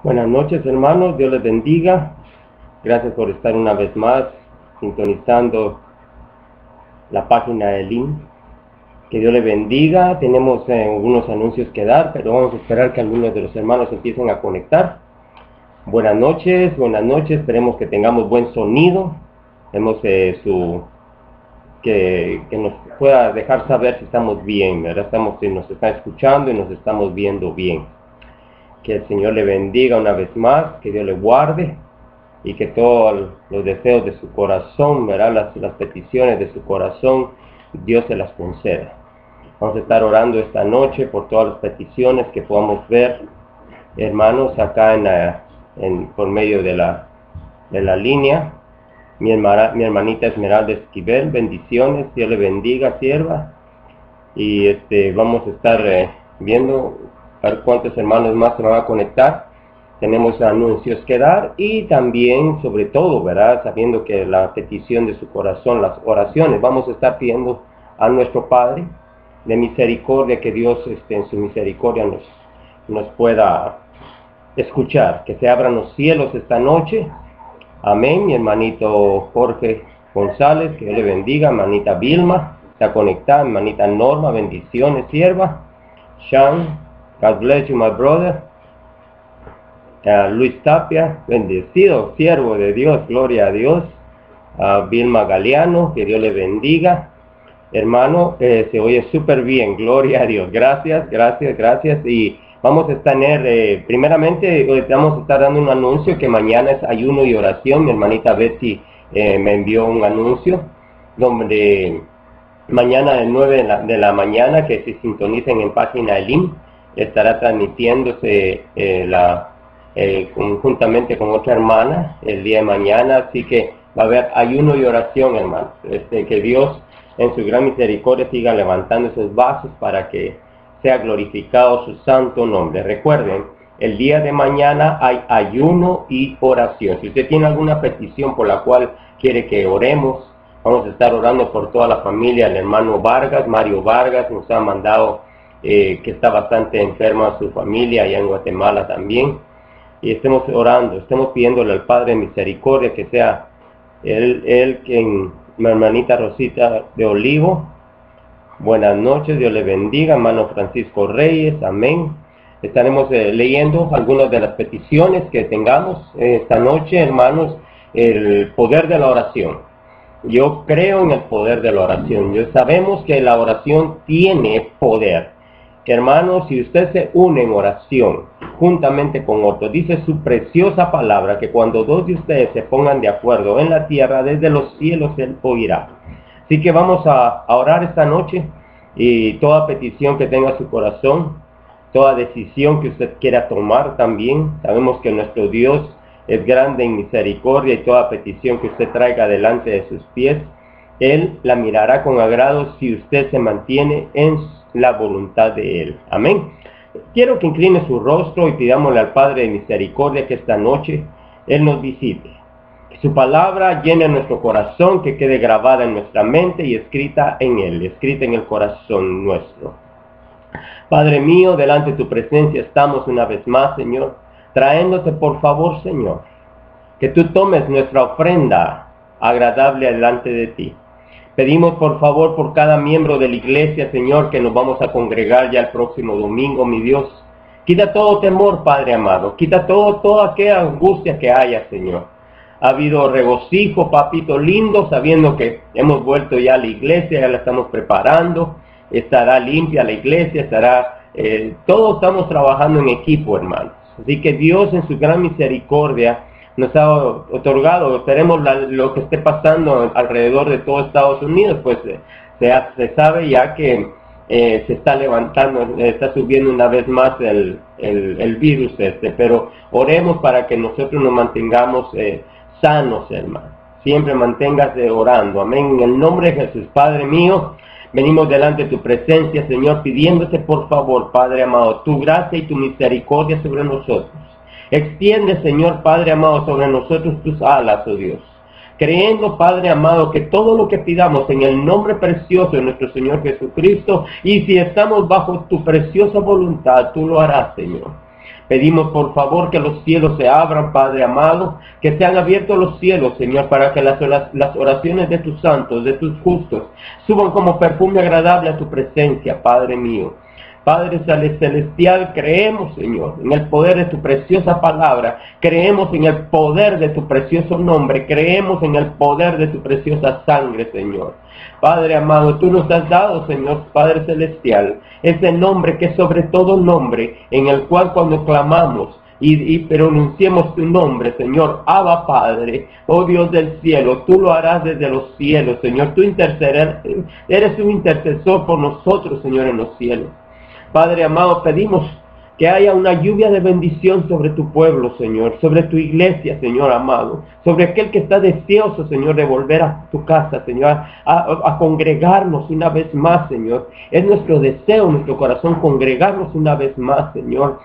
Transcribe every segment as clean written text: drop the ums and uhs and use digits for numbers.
Buenas noches, hermanos, Dios les bendiga. Gracias por estar una vez más sintonizando la página de link. Que Dios les bendiga. Tenemos algunos anuncios que dar, pero vamos a esperar que algunos de los hermanos empiecen a conectar. Buenas noches, esperemos que tengamos buen sonido. Tenemos que nos pueda dejar saber si estamos bien, ¿verdad? Si nos están escuchando y nos estamos viendo bien. Que el Señor le bendiga una vez más, que Dios le guarde y que todos los deseos de su corazón, ¿verdad? Las peticiones de su corazón, Dios se las conceda. Vamos a estar orando esta noche por todas las peticiones que podamos ver, hermanos, acá por medio de la línea. Mi hermanita Esmeralda Esquivel, bendiciones, Dios le bendiga, sierva. Y vamos a estar viendo a ver cuántos hermanos más se van a conectar. Tenemos anuncios que dar y también, sobre todo, ¿verdad? Sabiendo que la petición de su corazón, las oraciones, vamos a estar pidiendo a nuestro Padre de misericordia, que Dios en su misericordia nos pueda escuchar, que se abran los cielos esta noche. Amén. Mi hermanito Jorge González, que Dios le bendiga. Hermanita Vilma, está conectada. Hermanita Norma, bendiciones, sierva. Sean, God bless you, my brother. Luis Tapia, bendecido, siervo de Dios, gloria a Dios. Vilma Galeano, que Dios le bendiga. Hermano, se oye súper bien, gloria a Dios. Gracias. Y vamos a tener, primeramente, vamos a estar dando un anuncio que mañana es ayuno y oración. Mi hermanita Betsy me envió un anuncio donde mañana de 9 de la mañana, que se sintonicen en página del IM, estará transmitiéndose conjuntamente con otra hermana el día de mañana. Así que va a haber ayuno y oración, hermanos. Que Dios en su gran misericordia siga levantando esos vasos para que sea glorificado su santo nombre. Recuerden, el día de mañana hay ayuno y oración. Si usted tiene alguna petición por la cual quiere que oremos, vamos a estar orando por toda la familia. El hermano Vargas, Mario Vargas, nos ha mandado que está bastante enferma su familia allá en Guatemala también. Y estemos orando, estemos pidiéndole al Padre de misericordia que sea Él quien, mi hermanita Rosita de Olivo. Buenas noches, Dios le bendiga. Hermano Francisco Reyes, amén. Estaremos leyendo algunas de las peticiones que tengamos esta noche, hermanos. El poder de la oración. Yo creo en el poder de la oración. Sabemos que la oración tiene poder. Hermanos, si usted se une en oración juntamente con otros, dice su preciosa palabra que cuando dos de ustedes se pongan de acuerdo en la tierra, desde los cielos Él oirá. Así que vamos a orar esta noche, y toda petición que tenga su corazón, toda decisión que usted quiera tomar también. Sabemos que nuestro Dios es grande en misericordia, y toda petición que usted traiga delante de sus pies, Él la mirará con agrado si usted se mantiene en la voluntad de Él. Amén. Quiero que incline su rostro y pidámosle al Padre de misericordia que esta noche Él nos visite. Que su palabra llene nuestro corazón, que quede grabada en nuestra mente y escrita en Él, escrita en el corazón nuestro. Padre mío, delante de tu presencia estamos una vez más, Señor, trayéndote por favor, Señor, que tú tomes nuestra ofrenda agradable delante de ti. Pedimos por favor por cada miembro de la iglesia, Señor, que nos vamos a congregar ya el próximo domingo, mi Dios. Quita todo temor, Padre amado. Quita toda aquella angustia que haya, Señor. Ha habido regocijo, papito lindo, sabiendo que hemos vuelto ya a la iglesia, ya la estamos preparando. Estará limpia la iglesia, todos estamos trabajando en equipo, hermanos. Así que Dios en su gran misericordia nos ha otorgado, esperemos lo que esté pasando alrededor de todo Estados Unidos, pues se sabe ya que se está levantando, está subiendo una vez más el virus pero oremos para que nosotros nos mantengamos sanos, hermano. Siempre manténgase orando, amén. En el nombre de Jesús, Padre mío, venimos delante de tu presencia, Señor, pidiéndote por favor, Padre amado, tu gracia y tu misericordia sobre nosotros. Extiende, Señor Padre amado, sobre nosotros tus alas, oh Dios. Creyendo, Padre amado, que todo lo que pidamos en el nombre precioso de nuestro Señor Jesucristo, y si estamos bajo tu preciosa voluntad, tú lo harás, Señor. Pedimos por favor que los cielos se abran, Padre amado, que sean abiertos los cielos, Señor, para que las oraciones de tus santos, de tus justos, suban como perfume agradable a tu presencia, Padre mío. Padre celestial, creemos, Señor, en el poder de tu preciosa palabra, creemos en el poder de tu precioso nombre, creemos en el poder de tu preciosa sangre, Señor. Padre amado, tú nos has dado, Señor, Padre celestial, ese nombre que es sobre todo nombre, en el cual cuando clamamos y pronunciemos tu nombre, Señor, Abba Padre, oh Dios del cielo, tú lo harás desde los cielos, Señor, tú eres un intercesor por nosotros, Señor, en los cielos. Padre amado, pedimos que haya una lluvia de bendición sobre tu pueblo, Señor, sobre tu iglesia, Señor amado, sobre aquel que está deseoso, Señor, de volver a tu casa, Señor, a congregarnos una vez más, Señor. Es nuestro deseo, nuestro corazón, congregarnos una vez más, Señor.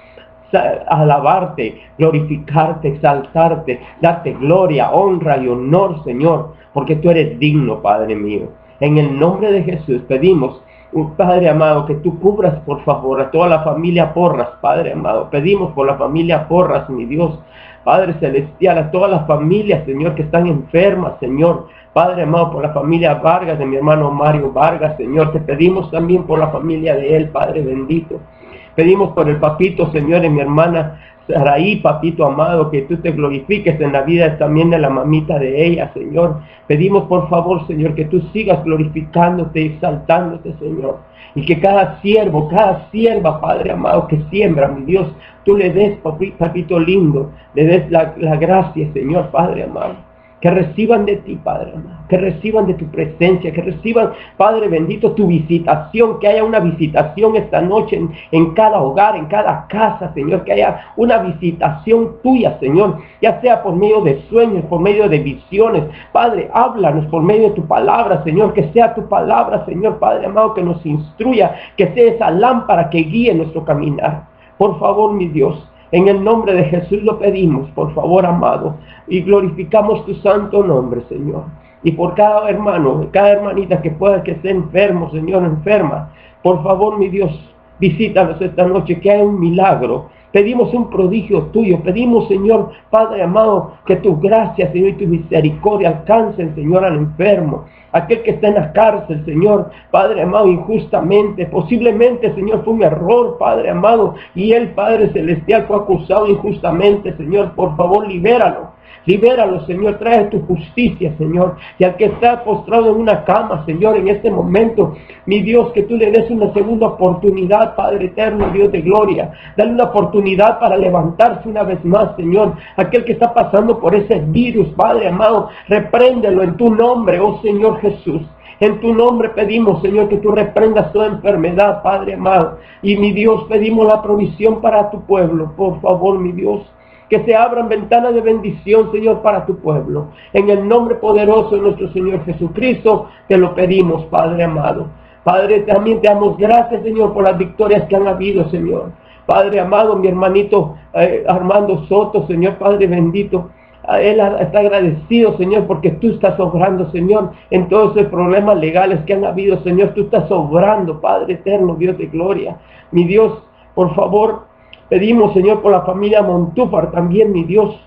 Alabarte, glorificarte, exaltarte, darte gloria, honra y honor, Señor, porque tú eres digno, Padre mío. En el nombre de Jesús pedimos, Padre amado, que tú cubras por favor a toda la familia Porras, Padre amado. Pedimos por la familia Porras, mi Dios, Padre celestial, a todas las familias, Señor, que están enfermas, Señor. Padre amado, por la familia Vargas, de mi hermano Mario Vargas, Señor. Te pedimos también por la familia de él, Padre bendito. Pedimos por el papito, Señor, de mi hermana Saraí, papito amado, que tú te glorifiques en la vida también de la mamita de ella, Señor. Pedimos por favor, Señor, que tú sigas glorificándote y exaltándote, Señor. Y que cada siervo, cada sierva, Padre amado, que siembra, mi Dios, tú le des, papito lindo, le des la gracia, Señor, Padre amado. Que reciban de ti, Padre amado, que reciban de tu presencia, que reciban, Padre bendito, tu visitación, que haya una visitación esta noche en cada hogar, en cada casa, Señor, que haya una visitación tuya, Señor, ya sea por medio de sueños, por medio de visiones. Padre, háblanos por medio de tu palabra, Señor, que sea tu palabra, Señor, Padre amado, que nos instruya, que sea esa lámpara que guíe nuestro caminar. Por favor, mi Dios, en el nombre de Jesús lo pedimos, por favor, amado, y glorificamos tu santo nombre, Señor. Y por cada hermano, cada hermanita que pueda que esté enfermo, Señor, enferma, por favor, mi Dios, visítanos esta noche, que haya un milagro. Pedimos un prodigio tuyo, pedimos, Señor, Padre amado, que tu gracia, Señor, y tu misericordia alcancen, Señor, al enfermo, aquel que está en la cárcel, Señor, Padre amado, injustamente, posiblemente, Señor, fue un error, Padre amado, y el Padre celestial fue acusado injustamente, Señor, por favor, libéralo. Libéralo, Señor, trae tu justicia, Señor. Y al que está postrado en una cama, Señor, en este momento, mi Dios, que tú le des una segunda oportunidad, Padre eterno, Dios de gloria. Dale una oportunidad para levantarse una vez más, Señor. Aquel que está pasando por ese virus, Padre amado, repréndelo en tu nombre, oh Señor Jesús. En tu nombre pedimos, Señor, que tú reprendas toda enfermedad, Padre amado. Y mi Dios, pedimos la provisión para tu pueblo, por favor, mi Dios. Que se abran ventanas de bendición, Señor, para tu pueblo. En el nombre poderoso de nuestro Señor Jesucristo, te lo pedimos, Padre amado. Padre, también te damos gracias, Señor, por las victorias que han habido, Señor. Padre amado, mi hermanito Armando Soto, Señor, Padre bendito. Él está agradecido, Señor, porque tú estás obrando, Señor, en todos esos problemas legales que han habido, Señor. Tú estás obrando, Padre eterno, Dios de gloria. Mi Dios, por favor, pedimos, Señor, por la familia Montúfar también, mi Dios.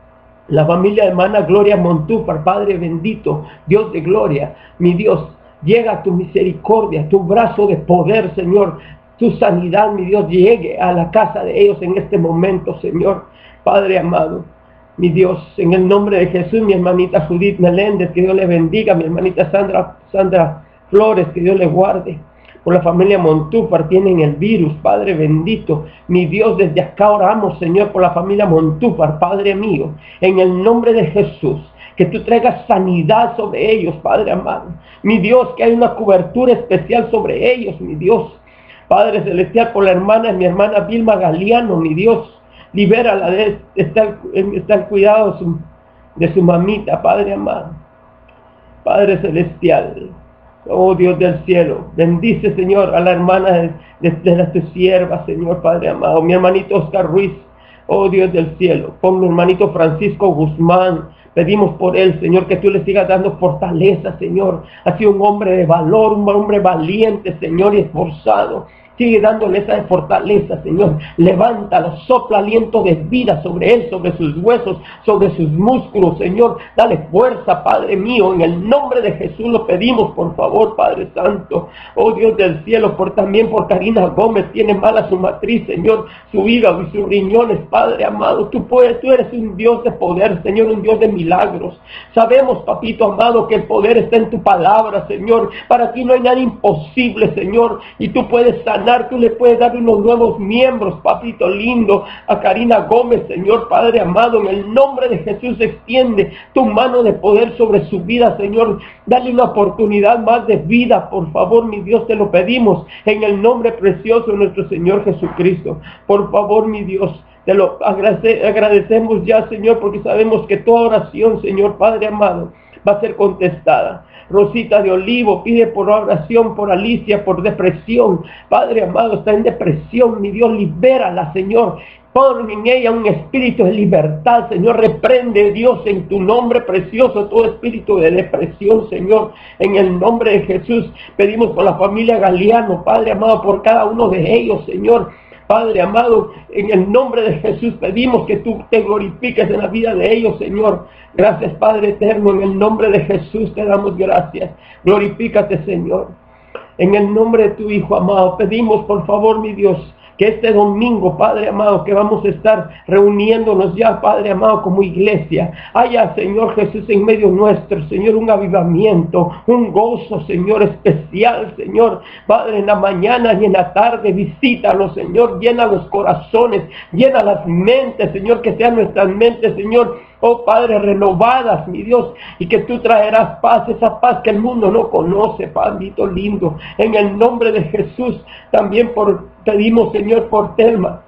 La familia hermana Gloria Montúfar, Padre bendito, Dios de gloria. Mi Dios, llega tu misericordia, tu brazo de poder, Señor. Tu sanidad, mi Dios, llegue a la casa de ellos en este momento, Señor. Padre amado, mi Dios, en el nombre de Jesús, mi hermanita Judith Meléndez, que Dios le bendiga. Mi hermanita Sandra Flores, que Dios le guarde. Por la familia Montúfar tienen el virus, Padre bendito. Mi Dios, desde acá oramos, Señor, por la familia Montúfar, Padre mío. En el nombre de Jesús, que tú traigas sanidad sobre ellos, Padre amado. Mi Dios, que hay una cobertura especial sobre ellos, mi Dios. Padre celestial, por la hermana, mi hermana Vilma Galeano, mi Dios. Libérala, está el cuidado de su mamita, Padre amado. Padre celestial. Oh Dios del cielo, bendice, Señor, a la hermana de tu sierva, Señor, Padre amado. Mi hermanito Oscar Ruiz, oh Dios del cielo. Con mi hermanito Francisco Guzmán, pedimos por él, Señor, que tú le sigas dando fortaleza, Señor. Ha sido un hombre de valor, un hombre valiente, Señor, y esforzado. Sigue dándole esa fortaleza, Señor. Levántalo, sopla aliento de vida sobre él, sobre sus huesos, sobre sus músculos, Señor. Dale fuerza, Padre mío. En el nombre de Jesús lo pedimos, por favor, Padre Santo. Oh Dios del cielo, también por Karina Gómez. Tiene mala su matriz, Señor, su hígado y sus riñones, Padre amado. Tú eres un Dios de poder, Señor, un Dios de milagros. Sabemos, papito amado, que el poder está en tu palabra, Señor. Para ti no hay nada imposible, Señor. Y tú puedes sanar, tú le puedes dar unos nuevos miembros, papito lindo, a Karina Gómez, Señor, Padre amado. En el nombre de Jesús extiende tu mano de poder sobre su vida, Señor. Dale una oportunidad más de vida, por favor, mi Dios, te lo pedimos. En el nombre precioso de nuestro Señor Jesucristo. Por favor, mi Dios. Te lo agradecemos ya, Señor, porque sabemos que toda oración, Señor Padre amado, va a ser contestada. Rosita de Olivo pide por oración por Alicia, por depresión. Padre amado, está en depresión, mi Dios, libérala, Señor. Pon en ella un espíritu de libertad, Señor. Reprende, Dios, en tu nombre precioso todo espíritu de depresión, Señor. En el nombre de Jesús pedimos por la familia Galeano, Padre amado, por cada uno de ellos, Señor. Padre amado, en el nombre de Jesús pedimos que tú te glorifiques en la vida de ellos, Señor. Gracias, Padre eterno, en el nombre de Jesús te damos gracias. Glorifícate, Señor. En el nombre de tu Hijo amado, pedimos, por favor, mi Dios, que este domingo, Padre amado, que vamos a estar reuniéndonos ya, Padre amado, como iglesia, haya, Señor Jesús, en medio nuestro, Señor, un avivamiento, un gozo, Señor, especial, Señor. Padre, en la mañana y en la tarde, visítanos, Señor, llena los corazones, llena las mentes, Señor, que sean nuestras mentes, Señor, oh Padre, renovadas, mi Dios, y que tú traerás paz, esa paz que el mundo no conoce, Padrito lindo. En el nombre de Jesús, también pedimos, Señor, por Telma,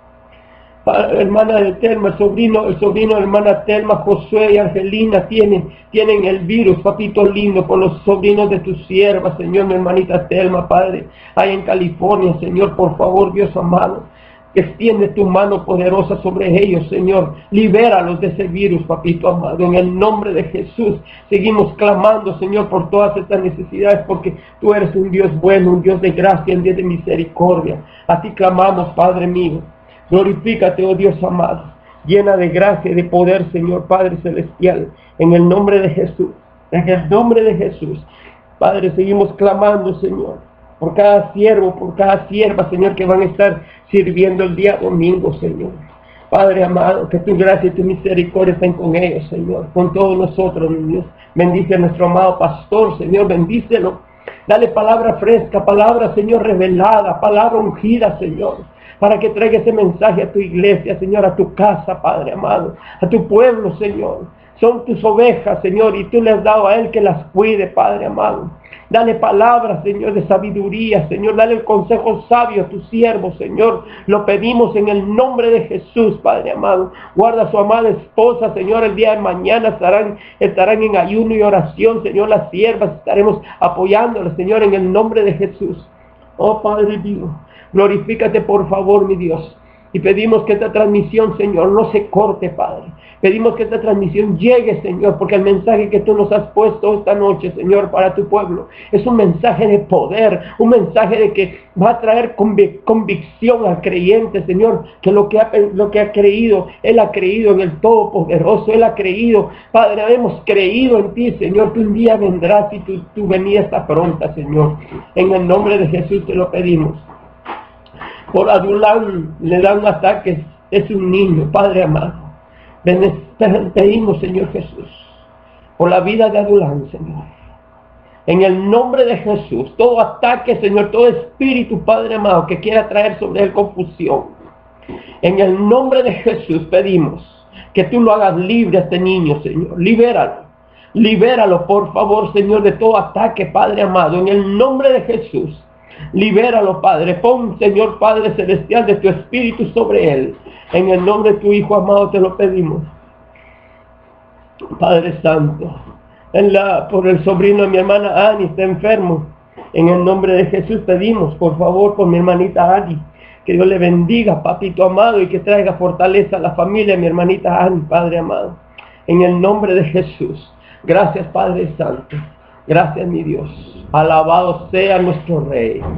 hermana de Telma, el sobrino de la hermana Telma, Josué y Angelina tienen el virus, papito lindo, por los sobrinos de tu sierva, Señor, mi hermanita Telma, Padre, ahí en California, Señor, por favor, Dios amado. Extiende tu mano poderosa sobre ellos, Señor. Libéralos de ese virus, papito amado. En el nombre de Jesús seguimos clamando, Señor, por todas estas necesidades, porque tú eres un Dios bueno, un Dios de gracia, un Dios de misericordia. A ti clamamos, Padre mío. Glorifícate, oh Dios amado. Llena de gracia y de poder, Señor, Padre celestial. En el nombre de Jesús. En el nombre de Jesús. Padre, seguimos clamando, Señor, por cada siervo, por cada sierva, Señor, que van a estar sirviendo el día domingo, Señor. Padre amado, que tu gracia y tu misericordia estén con ellos, Señor, con todos nosotros, mi Dios. Bendice a nuestro amado pastor, Señor, bendícelo. Dale palabra fresca, palabra, Señor, revelada, palabra ungida, Señor, para que traiga ese mensaje a tu iglesia, Señor, a tu casa, Padre amado, a tu pueblo, Señor. Son tus ovejas, Señor, y tú le has dado a él que las cuide, Padre amado. Dale palabras, Señor, de sabiduría, Señor. Dale el consejo sabio a tu siervo, Señor. Lo pedimos en el nombre de Jesús, Padre amado. Guarda a su amada esposa, Señor. El día de mañana estarán en ayuno y oración, Señor. Las siervas estaremos apoyándolas, Señor, en el nombre de Jesús. Oh, Padre mío, glorifícate, por favor, mi Dios. Y pedimos que esta transmisión, Señor, no se corte, Padre. Pedimos que esta transmisión llegue, Señor, porque el mensaje que tú nos has puesto esta noche, Señor, para tu pueblo, es un mensaje de poder, un mensaje de que va a traer convicción al creyente, Señor, que lo que ha creído, Él ha creído en el Todopoderoso, Él ha creído, Padre, hemos creído en ti, Señor, que un día vendrás y tu venida está pronta, Señor. En el nombre de Jesús te lo pedimos. Por Adulán le dan ataques, es un niño, Padre amado. Pedimos, Señor Jesús, por la vida de Adulán, Señor. En el nombre de Jesús, todo ataque, Señor, todo espíritu, Padre amado, que quiera traer sobre él confusión. En el nombre de Jesús pedimos que tú lo hagas libre a este niño, Señor. Libéralo. Libéralo, por favor, Señor, de todo ataque, Padre amado. En el nombre de Jesús. Libéralo, Padre. Pon, Señor Padre Celestial, de tu espíritu sobre él. En el nombre de tu Hijo amado te lo pedimos. Padre Santo, por el sobrino de mi hermana Ani, está enfermo. En el nombre de Jesús pedimos, por favor, por mi hermanita Ani. Que Dios le bendiga, papito amado, y que traiga fortaleza a la familia de mi hermanita Ani, Padre amado. En el nombre de Jesús. Gracias, Padre Santo. Gracias, mi Dios. Alabado sea nuestro Rey.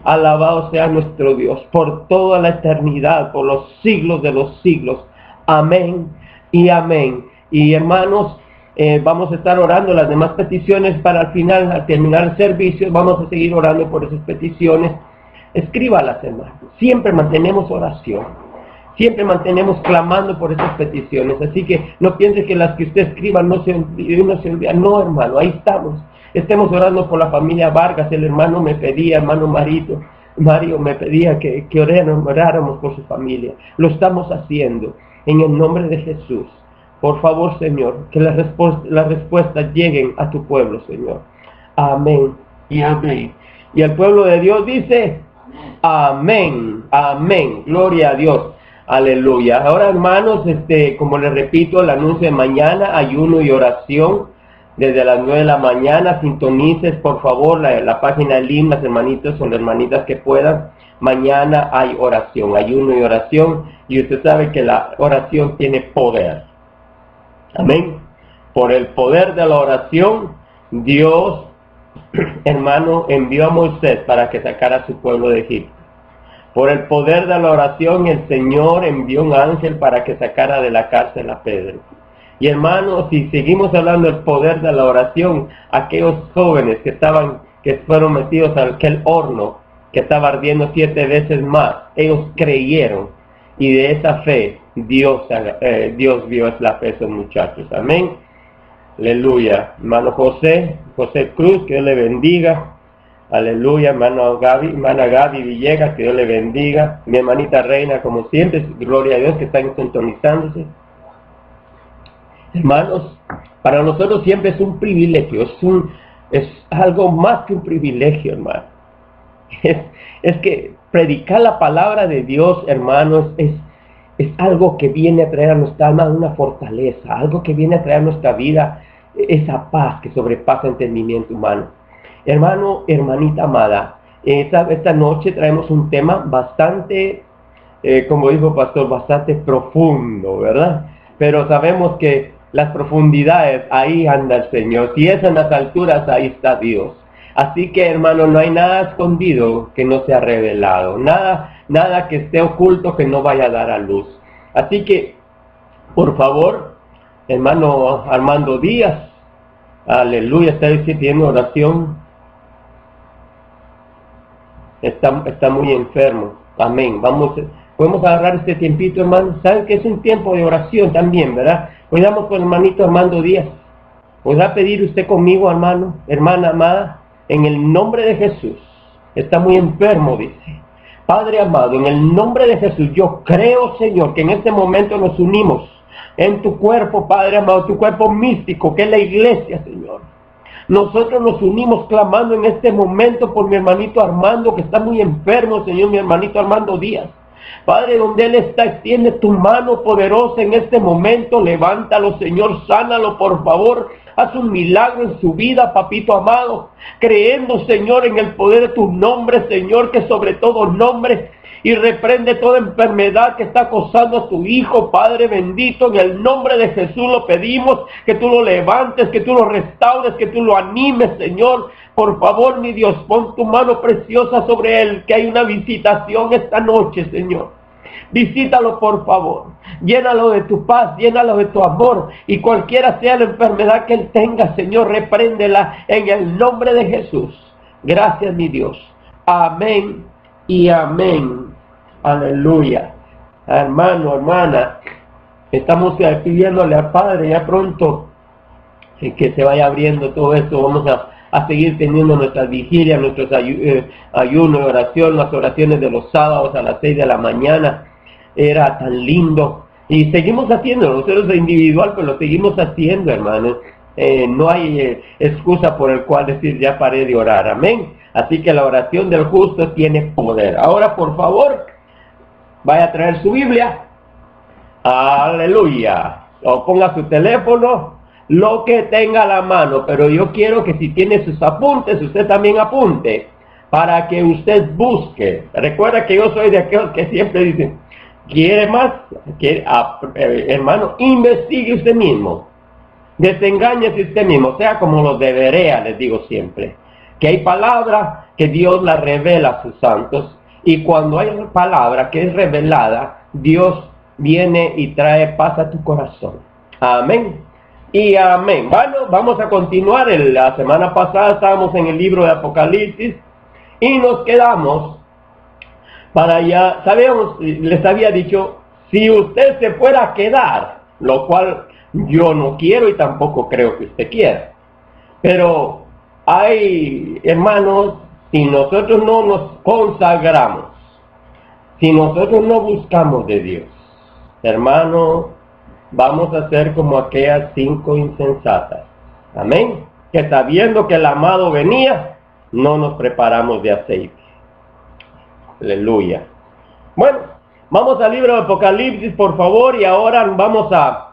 Alabado sea nuestro Dios por toda la eternidad, por los siglos de los siglos. Amén y amén. Y hermanos, vamos a estar orando las demás peticiones para al final, al terminar el servicio, vamos a seguir orando por esas peticiones. Escríbalas, hermanos. Siempre mantenemos oración. Siempre mantenemos clamando por esas peticiones. Así que no piense que las que usted escriba no se olvidan. No, hermano, ahí estamos. Estemos orando por la familia Vargas. El hermano me pedía, hermano Mario me pedía que oráramos por su familia. Lo estamos haciendo en el nombre de Jesús. Por favor, Señor, que las respuestas lleguen a tu pueblo, Señor. Amén y amén. Y el pueblo de Dios dice, amén, amén. Gloria a Dios. Aleluya. Ahora, hermanos, como les repito, el anuncio de mañana, ayuno y oración. Desde las 9 de la mañana, sintonices, por favor, la página de LIM, las hermanitos o las hermanitas que puedan. Mañana hay oración, ayuno y oración. Y usted sabe que la oración tiene poder. Amén. Por el poder de la oración, Dios, hermano, envió a Moisés para que sacara a su pueblo de Egipto. Por el poder de la oración, el Señor envió un ángel para que sacara de la cárcel a Pedro. Y hermanos, si seguimos hablando del poder de la oración, aquellos jóvenes que fueron metidos a aquel horno que estaba ardiendo 7 veces más, ellos creyeron, y de esa fe Dios vio la fe de esos muchachos. Amén. Aleluya. Hermano José Cruz, que Dios le bendiga. Aleluya. Hermana Gaby Villegas, que Dios le bendiga. Mi hermanita Reina, como siempre, gloria a Dios, que están sintonizándose. Hermanos, para nosotros siempre es un privilegio, es algo más que un privilegio, hermano. Es que predicar la palabra de Dios, hermanos, es algo que viene a traer a nuestra alma una fortaleza, algo que viene a traer a nuestra vida esa paz que sobrepasa entendimiento humano. Hermano, hermanita amada, esta noche traemos un tema bastante, como dijo pastor, bastante profundo, ¿verdad? Pero sabemos que las profundidades, ahí anda el Señor. Si es en las alturas, ahí está Dios. Así que, hermano, no hay nada escondido que no sea revelado. Nada que esté oculto que no vaya a dar a luz. Así que, por favor, hermano Armando Díaz, aleluya, está pidiendo oración. Está muy enfermo. Amén. Podemos agarrar este tiempito, hermano. Saben que es un tiempo de oración también, ¿verdad? Cuidamos con el hermanito Armando Díaz. ¿Podrá pedir usted conmigo, hermano, hermana amada? En el nombre de Jesús. Está muy enfermo, dice. Padre amado, en el nombre de Jesús, yo creo, Señor, que en este momento nos unimos en tu cuerpo, Padre amado, tu cuerpo místico, que es la iglesia, Señor. Nosotros nos unimos clamando en este momento por mi hermanito Armando, que está muy enfermo, Señor, mi hermanito Armando Díaz. Padre, donde él está, extiende tu mano poderosa en este momento, levántalo, Señor, sánalo, por favor, haz un milagro en su vida, papito amado, creyendo, Señor, en el poder de tu nombre, Señor, que sobre todo nombre, y reprende toda enfermedad que está acosando a tu hijo, Padre bendito, en el nombre de Jesús lo pedimos, que tú lo levantes, que tú lo restaures, que tú lo animes, Señor. Por favor, mi Dios, pon tu mano preciosa sobre él, que hay una visitación esta noche, Señor. Visítalo, por favor. Llénalo de tu paz, llénalo de tu amor. Y cualquiera sea la enfermedad que él tenga, Señor, repréndela en el nombre de Jesús. Gracias, mi Dios. Amén y amén. Aleluya. Hermano, hermana, estamos pidiéndole al Padre ya pronto que se vaya abriendo todo esto. Vamos a seguir teniendo nuestras vigilias, nuestros ayunos y oración, las oraciones de los sábados a las 6 de la mañana. Era tan lindo. Y seguimos haciéndolo, nosotros de individual, pero lo seguimos haciendo, hermanos. No hay excusa por el cual decir ya paré de orar. Amén. Así que la oración del justo tiene poder. Ahora, por favor, vaya a traer su Biblia. Aleluya. O ponga su teléfono, lo que tenga a la mano. Pero yo quiero que si tiene sus apuntes, usted también apunte, para que usted busque. Recuerda que yo soy de aquellos que siempre dicen, ¿quiere más? Hermano, investigue usted mismo. Desengáñese usted mismo, sea como los de Berea, les digo siempre. Que hay palabra que Dios la revela a sus santos, y cuando hay una palabra que es revelada, Dios viene y trae paz a tu corazón. Amén. Y amén. Bueno, vamos a continuar. La semana pasada estábamos en el libro de Apocalipsis y nos quedamos para allá. Sabíamos, les había dicho, si usted se fuera a quedar, lo cual yo no quiero y tampoco creo que usted quiera. Pero hay, hermanos, si nosotros no nos consagramos, si nosotros no buscamos de Dios, hermano, vamos a ser como aquellas 5 insensatas. Amén. Que sabiendo que el amado venía, no nos preparamos de aceite. Aleluya. Bueno, vamos al libro de Apocalipsis, por favor, y ahora vamos a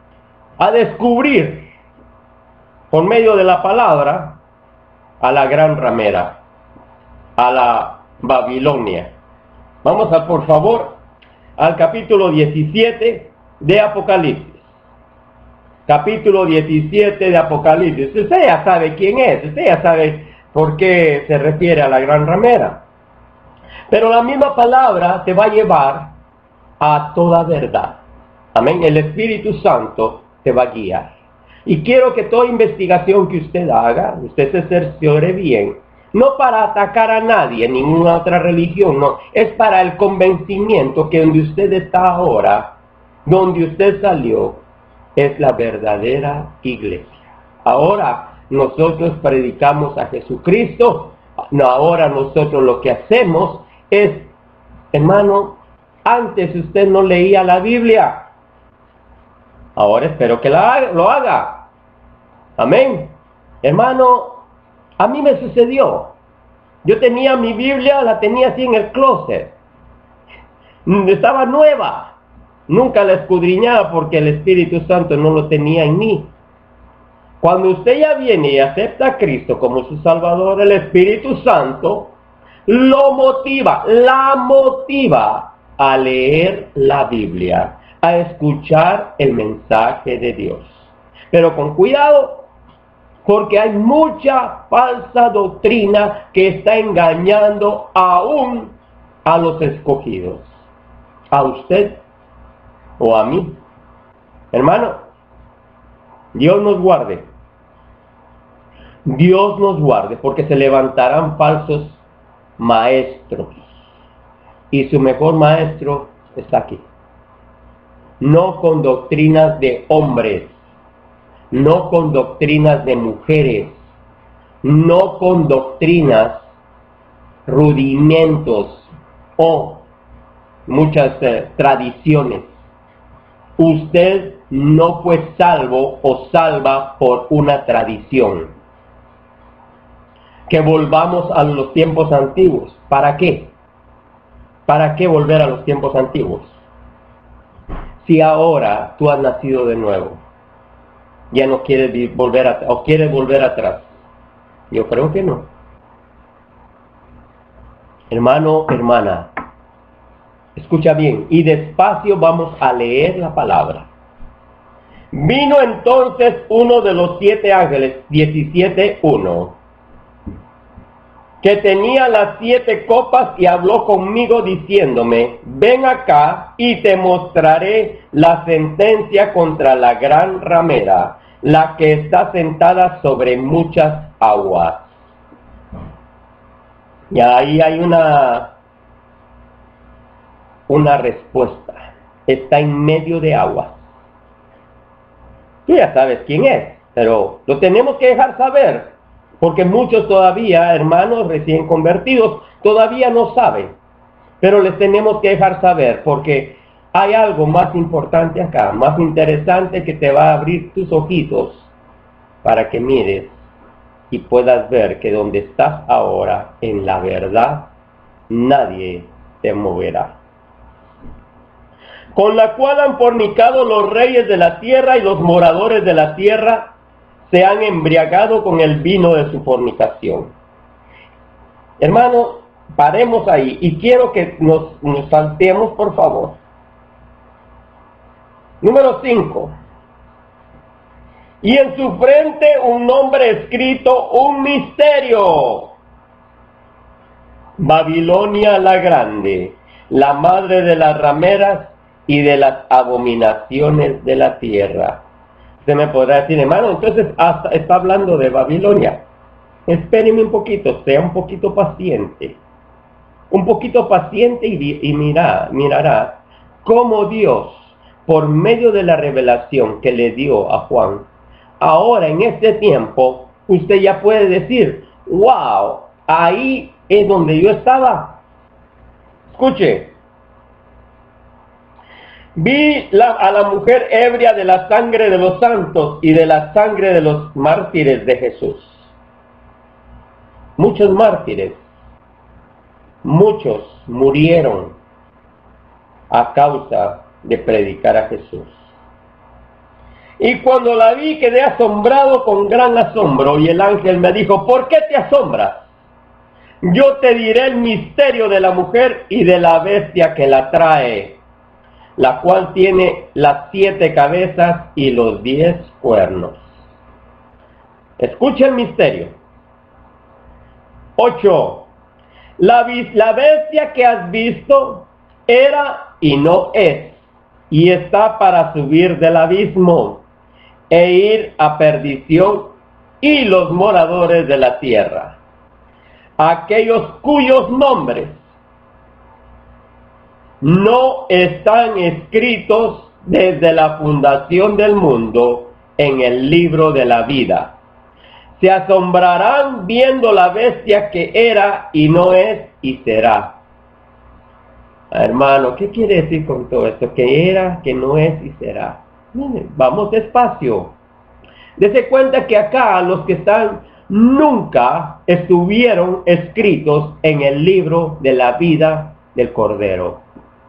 descubrir, por medio de la palabra, a la gran ramera, a la Babilonia. Vamos a, por favor, al capítulo 17 de Apocalipsis. Capítulo 17 de Apocalipsis. Usted ya sabe quién es, usted ya sabe por qué se refiere a la gran ramera. Pero la misma palabra te va a llevar a toda verdad. Amén. El Espíritu Santo te va a guiar. Y quiero que toda investigación que usted haga, usted se cerciore bien, no para atacar a nadie, ninguna otra religión, no, es para el convencimiento que donde usted está ahora, donde usted salió, es la verdadera iglesia. Ahora nosotros predicamos a Jesucristo, ahora nosotros lo que hacemos es, hermano, antes usted no leía la Biblia, ahora espero que lo haga. Amén. Hermano, a mí me sucedió. Yo tenía mi Biblia, la tenía así en el closet. Estaba nueva. Nunca la escudriñaba porque el Espíritu Santo no lo tenía en mí. Cuando usted ya viene y acepta a Cristo como su Salvador, el Espíritu Santo lo motiva, la motiva a leer la Biblia, a escuchar el mensaje de Dios. Pero con cuidado, porque hay mucha falsa doctrina que está engañando aún a los escogidos. A usted o a mí. Hermano, Dios nos guarde. Dios nos guarde, porque se levantarán falsos maestros. Y su mejor maestro está aquí. No con doctrinas de hombres, no con doctrinas de mujeres, no con doctrinas, rudimentos o muchas tradiciones. Usted no fue salvo o salva por una tradición. Que volvamos a los tiempos antiguos. ¿Para qué? ¿Para qué volver a los tiempos antiguos? Si ahora tú has nacido de nuevo, ya no quieres volver o quieres volver atrás. Yo creo que no. Hermano, hermana, escucha bien y despacio vamos a leer la palabra. Vino entonces uno de los 7 ángeles, 17:1, que tenía las 7 copas y habló conmigo diciéndome: ven acá y te mostraré la sentencia contra la gran ramera, la que está sentada sobre muchas aguas. Y ahí hay una respuesta. Está en medio de aguas. Tú ya sabes quién es, pero lo tenemos que dejar saber, porque muchos todavía, hermanos recién convertidos, todavía no saben. Pero les tenemos que dejar saber, porque hay algo más importante acá, más interesante, que te va a abrir tus ojitos para que mires y puedas ver que donde estás ahora, en la verdad, nadie te moverá. Con la cual han fornicado los reyes de la tierra, y los moradores de la tierra se han embriagado con el vino de su fornicación. Hermano, paremos ahí y quiero que nos saltemos, por favor. Número 5. Y en su frente un nombre escrito, un misterio. Babilonia la grande, la madre de las rameras y de las abominaciones de la tierra. Se me podrá decir, hermano, entonces hasta está hablando de Babilonia. Espéreme un poquito, sea un poquito paciente. Un poquito paciente y mirará cómo Dios, por medio de la revelación que le dio a Juan, ahora en este tiempo, usted ya puede decir, wow, ahí es donde yo estaba. Escuche, vi a la mujer ebria de la sangre de los santos y de la sangre de los mártires de Jesús. Muchos mártires, muchos murieron a causa de predicar a Jesús. Y cuando la vi quedé asombrado con gran asombro, y el ángel me dijo, ¿por qué te asombras? Yo te diré el misterio de la mujer y de la bestia que la trae, la cual tiene las 7 cabezas y los 10 cuernos. Escucha el misterio. 8. La bestia que has visto era y no es, y está para subir del abismo e ir a perdición, y los moradores de la tierra, aquellos cuyos nombres no están escritos desde la fundación del mundo en el libro de la vida, se asombrarán viendo la bestia que era y no es y será. Hermano, ¿qué quiere decir con todo esto? Que era, que no es y será. Miren, vamos despacio. Dese cuenta que acá los que están nunca estuvieron escritos en el libro de la vida del Cordero.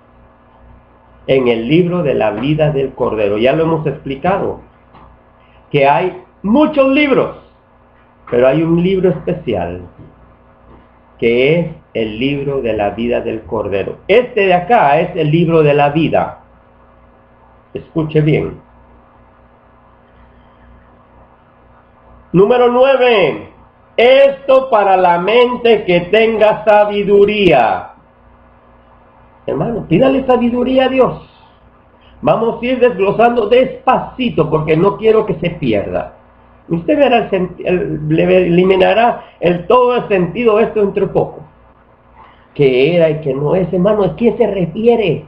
En el libro de la vida del Cordero. Ya lo hemos explicado. Que hay muchos libros. Pero hay un libro especial, que es el libro de la vida del Cordero. Este de acá es el libro de la vida. Escuche bien. Número 9. Esto para la mente que tenga sabiduría. Hermano, pídale sabiduría a Dios. Vamos a ir desglosando despacito porque no quiero que se pierda. Usted verá le eliminará todo el sentido esto entre poco. ¿Qué era y qué no es, hermano? ¿A qué se refiere?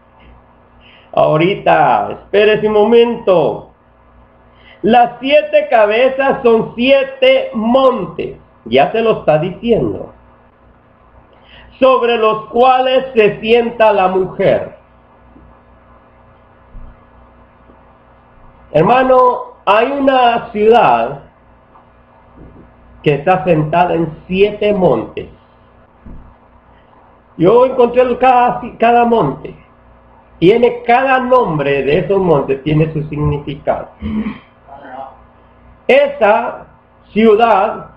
Ahorita, espérese un momento. Las 7 cabezas son 7 montes. Ya se lo está diciendo. Sobre los cuales se sienta la mujer. Hermano, hay una ciudad que está sentada en 7 montes. Yo encontré cada monte. Tiene cada nombre de esos montes, tiene su significado. Esa ciudad,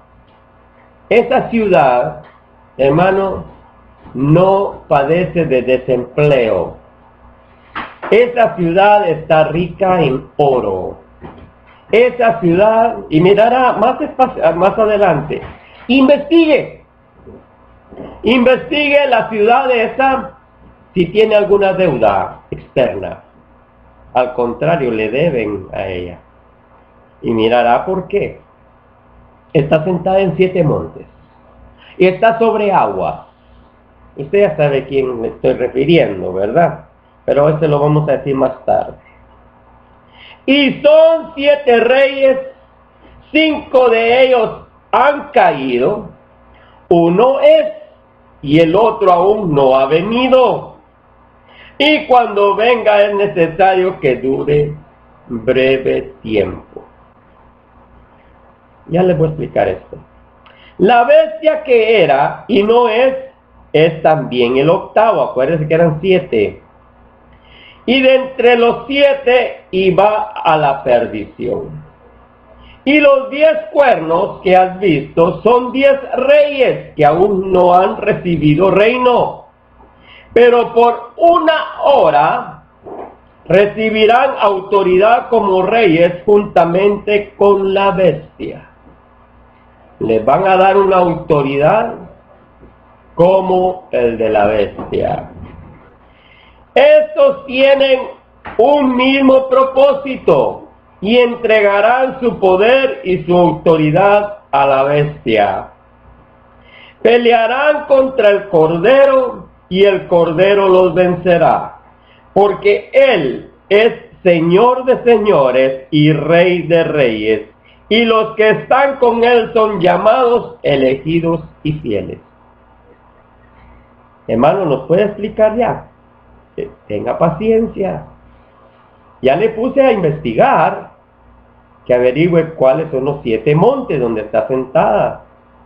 hermano, no padece de desempleo. Esa ciudad está rica en oro. Esa ciudad, y mirará más adelante, investigue la ciudad de esa, si tiene alguna deuda externa. Al contrario, le deben a ella. Y mirará por qué. Está sentada en 7 montes. Y está sobre agua. Usted ya sabe a quién me estoy refiriendo, ¿verdad? Pero este lo vamos a decir más tarde. Y son 7 reyes, 5 de ellos han caído, uno es y el otro aún no ha venido. Y cuando venga es necesario que dure breve tiempo. Ya les voy a explicar esto. La bestia que era y no es también el octavo. Acuérdense que eran 7. Y de entre los 7 iba a la perdición. Y los 10 cuernos que has visto son 10 reyes que aún no han recibido reino. Pero por 1 hora recibirán autoridad como reyes juntamente con la bestia. Les van a dar una autoridad como el de la bestia. Estos tienen un mismo propósito y entregarán su poder y su autoridad a la bestia. Pelearán contra el Cordero y el Cordero los vencerá, porque Él es Señor de señores y Rey de reyes, y los que están con Él son llamados, elegidos y fieles. Hermano, ¿nos puede explicar ya? Tenga paciencia. Ya le puse a investigar que averigüe cuáles son los 7 montes donde está sentada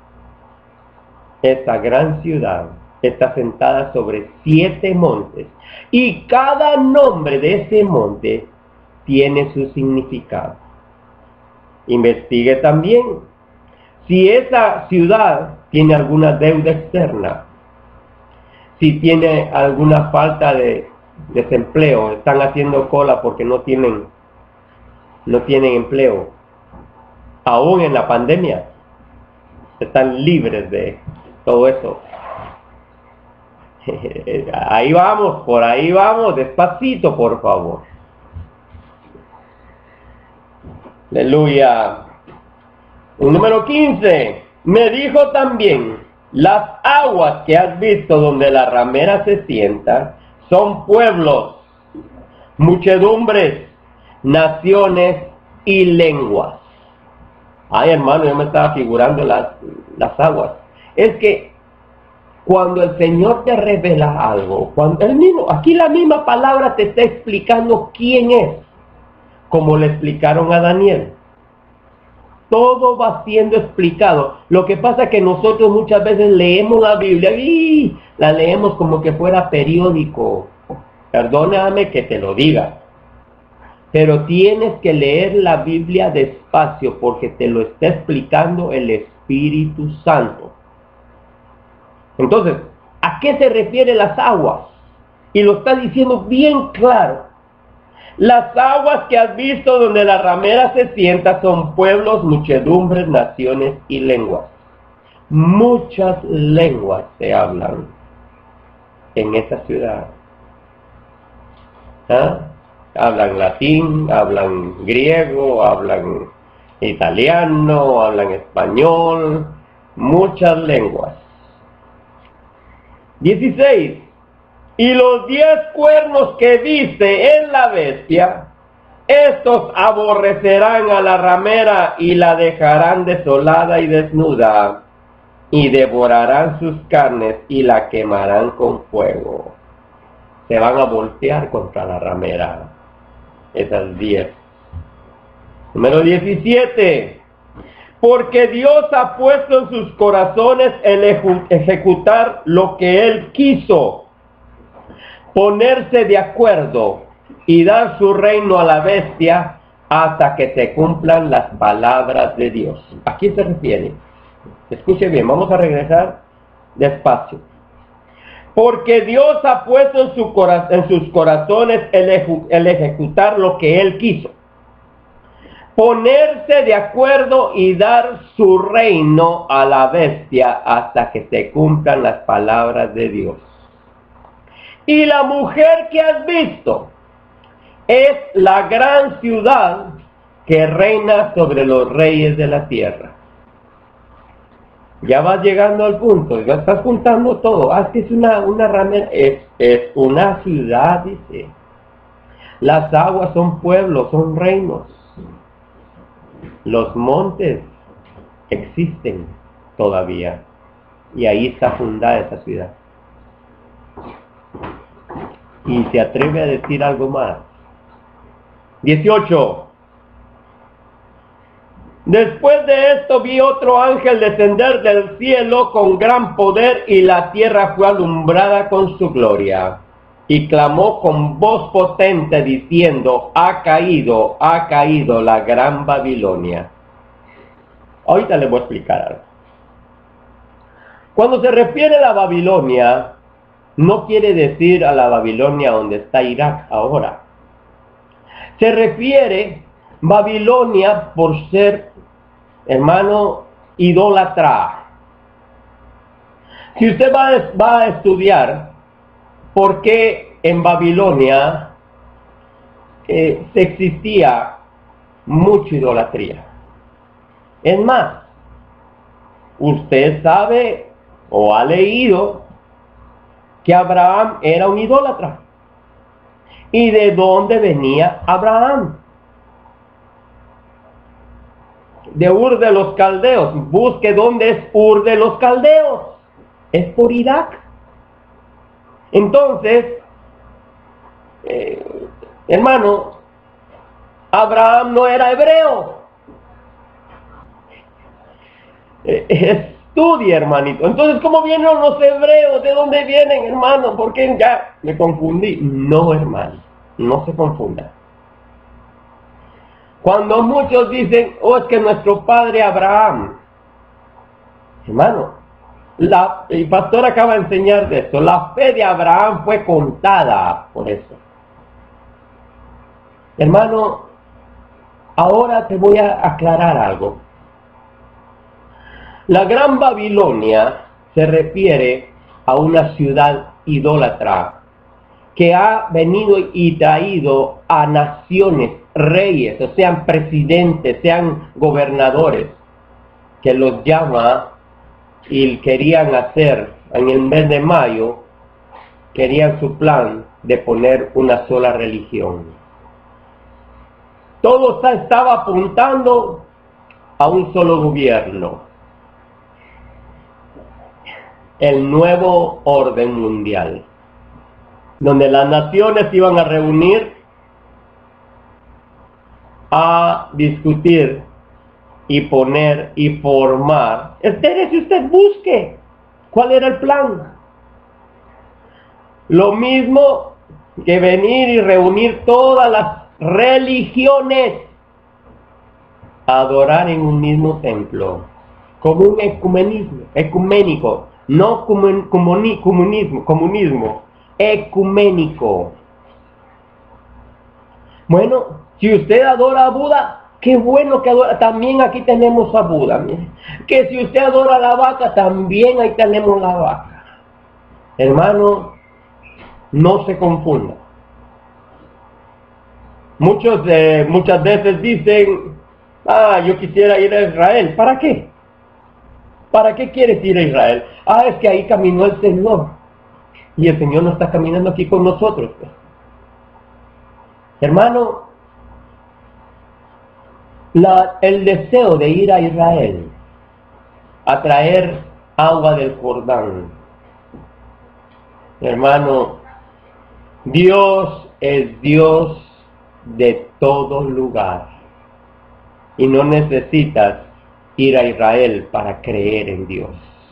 esta gran ciudad. Está sentada sobre 7 montes, y cada nombre de ese monte tiene su significado. Investigue también si esa ciudad tiene alguna deuda externa, si tiene alguna falta de desempleo, están haciendo cola porque no tienen empleo. Aún en la pandemia están libres de todo eso. Ahí vamos, por ahí vamos, despacito, por favor. Aleluya. Número 15. Me dijo también: las aguas que has visto donde la ramera se sienta son pueblos, muchedumbres, naciones y lenguas. Ay, hermano, yo me estaba figurando las aguas. Es que cuando el Señor te revela algo, aquí la misma palabra te está explicando quién es, como le explicaron a Daniel. Todo va siendo explicado. Lo que pasa es que nosotros muchas veces leemos la Biblia y la leemos como que fuera periódico. Perdóname que te lo diga, pero tienes que leer la Biblia despacio porque te lo está explicando el Espíritu Santo. Entonces, ¿a qué se refiere las aguas? Y lo está diciendo bien claro. Las aguas que has visto donde la ramera se sienta son pueblos, muchedumbres, naciones y lenguas. Muchas lenguas se hablan en esta ciudad. Hablan latín, hablan griego, hablan italiano, hablan español, muchas lenguas. 16. Y los 10 cuernos que viste en la bestia, estos aborrecerán a la ramera y la dejarán desolada y desnuda, y devorarán sus carnes y la quemarán con fuego. Se van a voltear contra la ramera. Esas 10. Número 17. Porque Dios ha puesto en sus corazones el ejecutar lo que Él quiso, ponerse de acuerdo y dar su reino a la bestia hasta que se cumplan las palabras de Dios. ¿A quién se refiere? Escuche bien, vamos a regresar despacio. Porque Dios ha puesto en sus corazones el ejecutar lo que Él quiso, ponerse de acuerdo y dar su reino a la bestia hasta que se cumplan las palabras de Dios. Y la mujer que has visto es la gran ciudad que reina sobre los reyes de la tierra. Ya vas llegando al punto, ya estás juntando todo. Es que es una ramera, es una ciudad, dice. Las aguas son pueblos, son reinos. Los montes existen todavía. Y ahí está fundada esa ciudad. Y se atreve a decir algo más. 18. Después de esto vi otro ángel descender del cielo con gran poder, y la tierra fue alumbrada con su gloria. Y clamó con voz potente diciendo: ha caído la gran Babilonia. Ahorita les voy a explicar algo. Cuando se refiere a la Babilonia, no quiere decir a la Babilonia donde está Irak ahora. Se refiere Babilonia por ser, hermano, idólatra. Si usted va a estudiar por qué en Babilonia se existía mucha idolatría. Es más, usted sabe o ha leído que Abraham era un idólatra. ¿Y de dónde venía Abraham? De Ur de los Caldeos. Busque dónde es Ur de los Caldeos. Es por Irak. Entonces, hermano, Abraham no era hebreo. Estudia, hermanito. Entonces, ¿cómo vienen los hebreos? ¿De dónde vienen, hermano? ¿Por qué ya me confundí? No, hermano, no se confunda. Cuando muchos dicen, oh, es que nuestro padre Abraham, hermano, el pastor acaba de enseñar de esto, la fe de Abraham fue contada por eso. Hermano, ahora te voy a aclarar algo. La Gran Babilonia se refiere a una ciudad idólatra que ha venido y traído a naciones, reyes, o sean presidentes, sean gobernadores, que los llama y querían hacer en el mes de mayo, querían su plan de poner una sola religión. Todo estaba apuntando a un solo gobierno. El nuevo orden mundial, donde las naciones iban a reunir a discutir y poner y formar. Espere, usted busque cuál era el plan. Lo mismo que venir y reunir todas las religiones a adorar en un mismo templo, como un ecuménico, no comunismo, ecuménico. Bueno, si usted adora a Buda, qué bueno que adora. También aquí tenemos a Buda. Mire. Que si usted adora a la vaca, también ahí tenemos la vaca. Hermano, no se confunda. Muchas veces dicen, yo quisiera ir a Israel. ¿Para qué? ¿Para qué quieres ir a Israel? Es que ahí caminó el Señor. Y el Señor no está caminando aquí con nosotros. Hermano, el deseo de ir a Israel, a traer agua del Jordán. Hermano, Dios es Dios de todo lugar. Y no necesitas ir a Israel para creer en Dios.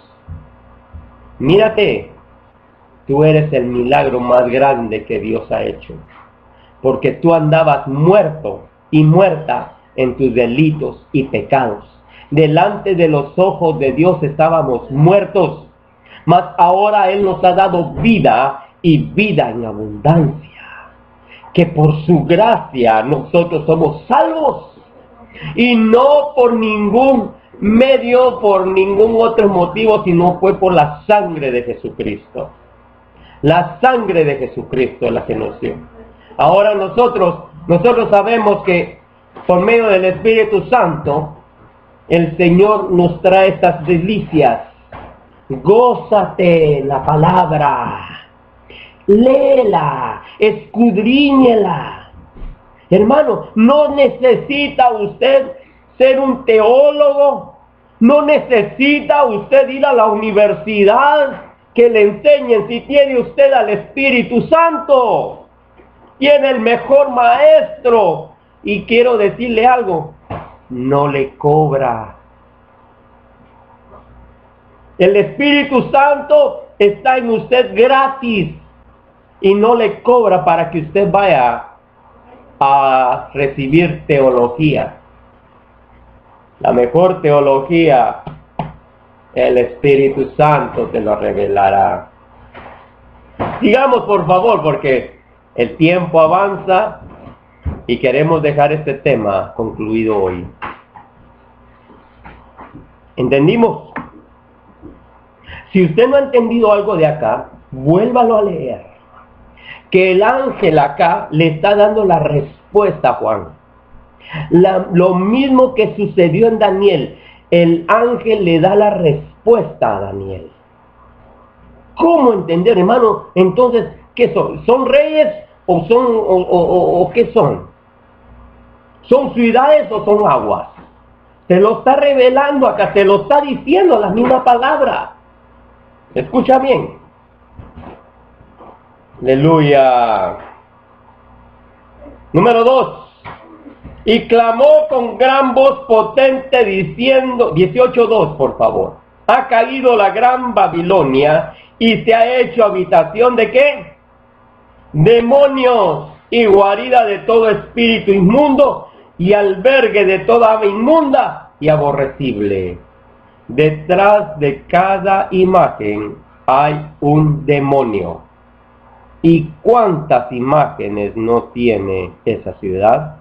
Mírate, tú eres el milagro más grande que Dios ha hecho. Porque tú andabas muerto y muerta en tus delitos y pecados. Delante de los ojos de Dios estábamos muertos, mas ahora Él nos ha dado vida y vida en abundancia. Que por su gracia nosotros somos salvos. Y no por ningún medio, por ningún otro motivo, sino fue por la sangre de Jesucristo. La sangre de Jesucristo es la que nos dio. Ahora nosotros sabemos que por medio del Espíritu Santo, el Señor nos trae estas delicias. Gózate la palabra, léela, escudriñela. Hermano, no necesita usted ser un teólogo, no necesita usted ir a la universidad que le enseñen si tiene usted al Espíritu Santo. Tiene el mejor maestro. Y quiero decirle algo, no le cobra. El Espíritu Santo está en usted gratis y no le cobra para que usted vaya a recibir teología. La mejor teología, el Espíritu Santo te lo revelará. Sigamos por favor, porque el tiempo avanza y queremos dejar este tema concluido hoy. ¿Entendimos? Si usted no ha entendido algo de acá, vuélvalo a leer. Que el ángel acá le está dando la respuesta a Juan. Lo mismo que sucedió en Daniel. El ángel le da la respuesta a Daniel. ¿Cómo entender, hermano? Entonces, ¿qué son? ¿Son reyes o son o qué son? ¿Son ciudades o son aguas? Se lo está revelando acá, se lo está diciendo la misma palabra. Escucha bien. Aleluya. Número 2. Y clamó con gran voz potente diciendo, 18:2 por favor. Ha caído la gran Babilonia y se ha hecho habitación de ¿qué? Demonios y guarida de todo espíritu inmundo y albergue de toda ave inmunda y aborrecible. Detrás de cada imagen hay un demonio. ¿Y cuántas imágenes no tiene esa ciudad?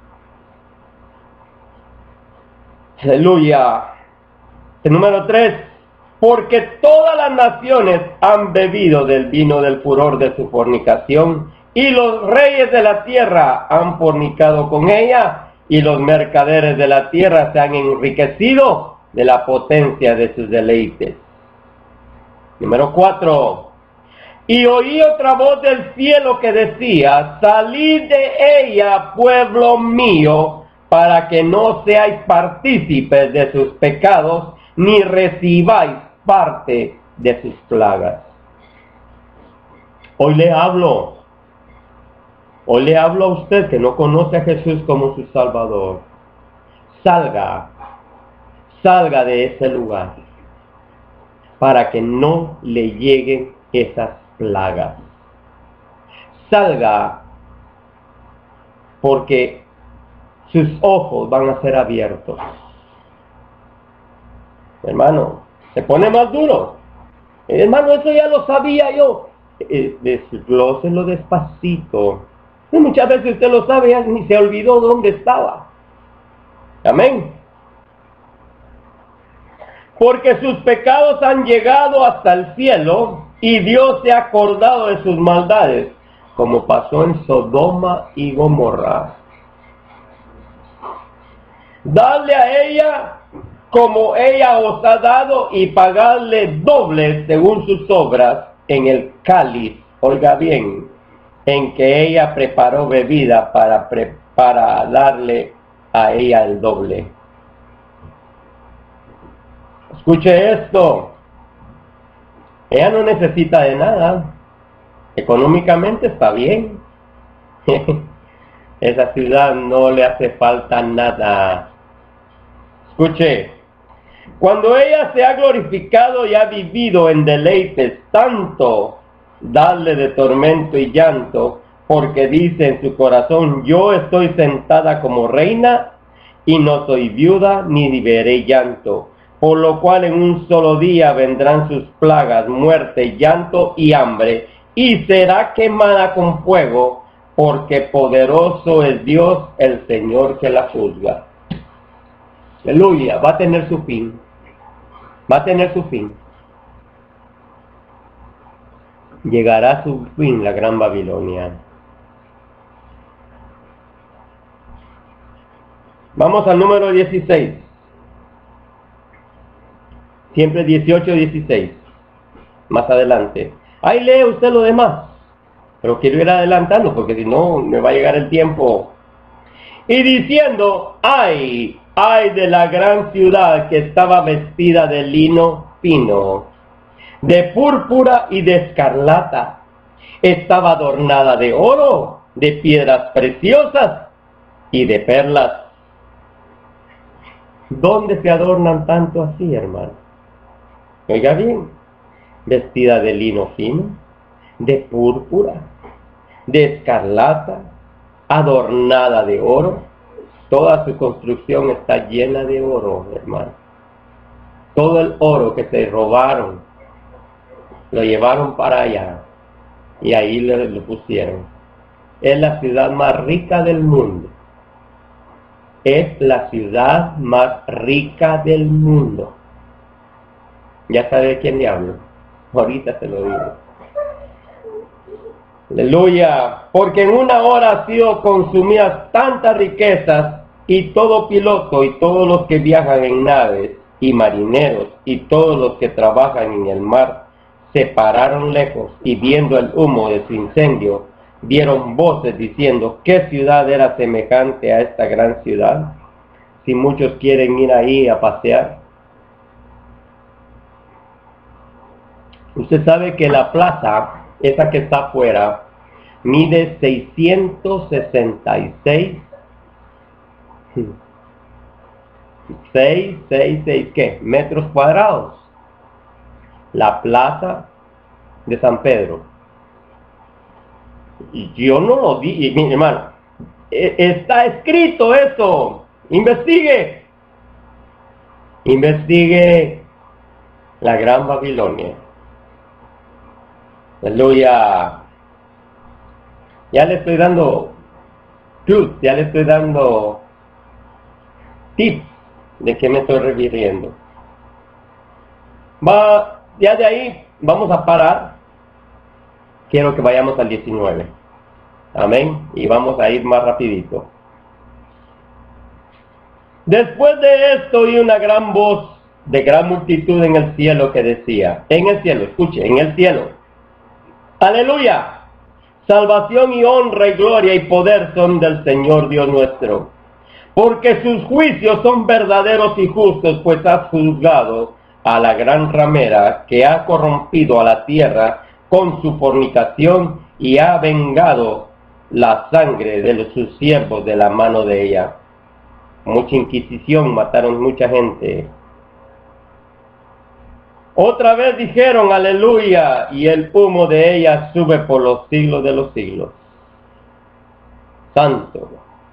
Aleluya. El número 3. Porque todas las naciones han bebido del vino del furor de su fornicación, y los reyes de la tierra han fornicado con ella, y los mercaderes de la tierra se han enriquecido de la potencia de sus deleites. Número 4. Y oí otra voz del cielo que decía: salid de ella, pueblo mío, para que no seáis partícipes de sus pecados, ni recibáis parte de sus plagas. Hoy le hablo a usted que no conoce a Jesús como su Salvador. Salga de ese lugar para que no le lleguen esas plagas. Salga, porque sus ojos van a ser abiertos. Hermano, se pone más duro. Hermano, eso ya lo sabía yo. Desglóselo despacito. Muchas veces usted lo sabe, ya ni se olvidó dónde estaba. Amén. Porque sus pecados han llegado hasta el cielo, y Dios se ha acordado de sus maldades, como pasó en Sodoma y Gomorra. Dadle a ella como ella os ha dado, y pagadle doble según sus obras en el cáliz, oiga bien, en que ella preparó bebida para darle a ella el doble. Escuche esto. Ella no necesita de nada. Económicamente está bien. Esa ciudad no le hace falta nada. Escuche. Cuando ella se ha glorificado y ha vivido en deleites, tanto darle de tormento y llanto, porque dice en su corazón: yo estoy sentada como reina y no soy viuda ni veré llanto. Por lo cual en un solo día vendrán sus plagas, muerte, llanto y hambre, y será quemada con fuego, porque poderoso es Dios, el Señor que la juzga. Aleluya, va a tener su fin. Va a tener su fin. Llegará a su fin la gran Babilonia. Vamos al número 16. Siempre 18, 16. Más adelante. Ahí lee usted lo demás. Pero quiero ir adelantando, porque si no me va a llegar el tiempo. Y diciendo: ay de la gran ciudad que estaba vestida de lino fino, de púrpura y de escarlata. Estaba adornada de oro, de piedras preciosas y de perlas. ¿Dónde se adornan tanto así, hermano? Oiga bien, vestida de lino fino, de púrpura, de escarlata, adornada de oro. Toda su construcción está llena de oro, hermano. Todo el oro que se robaron, lo llevaron para allá y ahí lo pusieron. Es la ciudad más rica del mundo. Es la ciudad más rica del mundo. Ya sabe de quién le hablo. Ahorita se lo digo. Aleluya. Porque en una hora han sido consumidas tantas riquezas, y todo piloto y todos los que viajan en naves y marineros y todos los que trabajan en el mar se pararon lejos y viendo el humo de su incendio dieron voces diciendo: ¿qué ciudad era semejante a esta gran ciudad? Si muchos quieren ir ahí a pasear. Usted sabe que la plaza, esa que está afuera, mide 666 ¿qué? Metros cuadrados. La plaza de San Pedro. Y yo no lo vi, mi hermano. Está escrito eso. Investigue. Investigue la Gran Babilonia. Aleluya. Ya le estoy dando truth, ya le estoy dando tips de qué me estoy refiriendo. Ya de ahí vamos a parar. Quiero que vayamos al 19. Amén. Y vamos a ir más rapidito. Después de esto oí una gran voz de gran multitud en el cielo que decía, en el cielo, escuche, en el cielo: aleluya, salvación y honra y gloria y poder son del Señor Dios nuestro, porque sus juicios son verdaderos y justos, pues has juzgado a la gran ramera que ha corrompido a la tierra con su fornicación y ha vengado la sangre de sus siervos de la mano de ella. Mucha inquisición, mataron mucha gente. Otra vez dijeron: aleluya, y el humo de ella sube por los siglos de los siglos. Santo.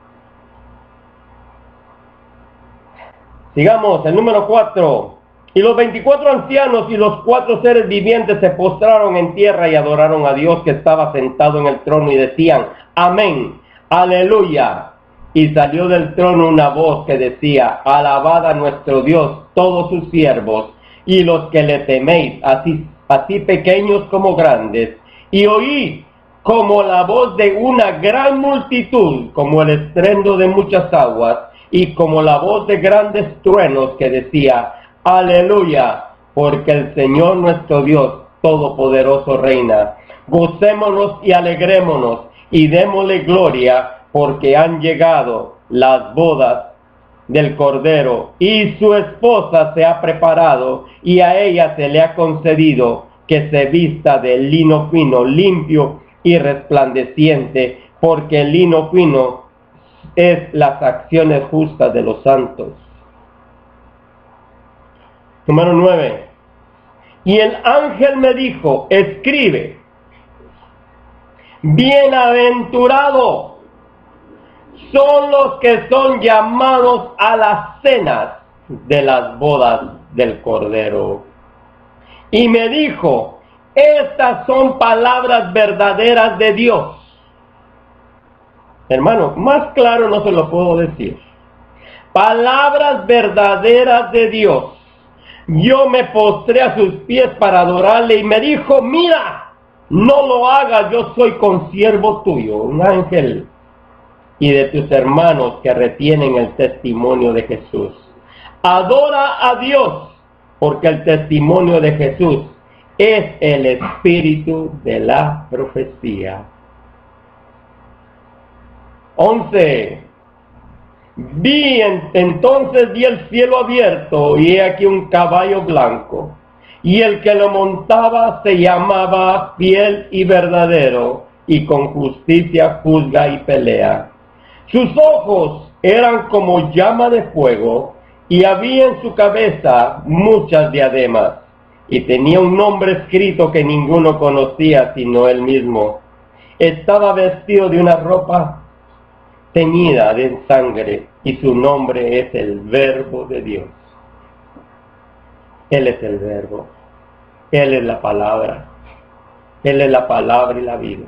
Sigamos, el número 4. Y los 24 ancianos y los 4 seres vivientes se postraron en tierra y adoraron a Dios que estaba sentado en el trono y decían: amén, aleluya. Y salió del trono una voz que decía: alabad a nuestro Dios todos sus siervos y los que le teméis, así pequeños como grandes. Y oí como la voz de una gran multitud, como el estruendo de muchas aguas, y como la voz de grandes truenos que decía: aleluya, porque el Señor nuestro Dios Todopoderoso reina. Gocémonos y alegrémonos y démosle gloria, porque han llegado las bodas del Cordero y su esposa se ha preparado, y a ella se le ha concedido que se vista de lino fino, limpio y resplandeciente, porque el lino fino es las acciones justas de los santos. Número 9. Y el ángel me dijo: escribe, bienaventurado son los que son llamados a las cenas de las bodas del Cordero. Y me dijo: estas son palabras verdaderas de Dios. Hermano, más claro no se lo puedo decir. Palabras verdaderas de Dios. Yo me postré a sus pies para adorarle y me dijo: mira, no lo hagas, yo soy consiervo tuyo, un ángel, y de tus hermanos que retienen el testimonio de Jesús. Adora a Dios, porque el testimonio de Jesús es el espíritu de la profecía. 11. Entonces vi el cielo abierto, y he aquí un caballo blanco, y el que lo montaba se llamaba Fiel y Verdadero, y con justicia juzga y pelea. Sus ojos eran como llama de fuego, y había en su cabeza muchas diademas, y tenía un nombre escrito que ninguno conocía sino él mismo. Estaba vestido de una ropa teñida de sangre, y su nombre es el Verbo de Dios. Él es el Verbo, Él es la palabra, Él es la palabra y la vida.